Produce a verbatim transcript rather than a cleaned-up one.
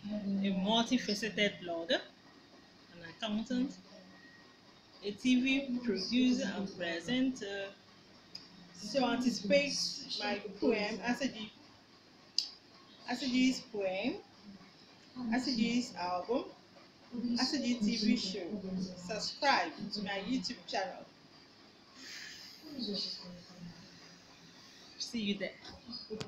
a multifaceted blogger, an accountant, a T V producer and presenter. So anticipate my poem, Asadi, Asadi's poem, Asadi's album, Asadi T V show. Subscribe to my YouTube channel. See you there.